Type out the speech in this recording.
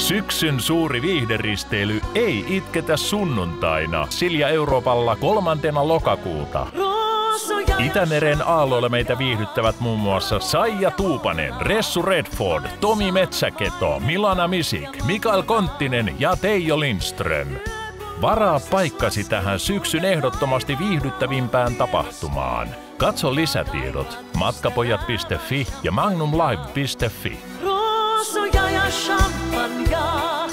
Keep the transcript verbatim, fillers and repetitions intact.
Syksyn suuri viihderisteily ei itketä sunnuntaina. Silja Euroopalla kolmantena lokakuuta. Itämeren aalloilla meitä viihdyttävät muun muassa Saija Tuupanen, Ressu Redford, Tomi Metsäketo, Milana Misik, Mikael Konttinen ja Teijo Lindström. Varaa paikkasi tähän syksyn ehdottomasti viihdyttävimpään tapahtumaan. Katso lisätiedot matkapojat piste fi ja magnumlive piste fi. Rosoja ja champagnea.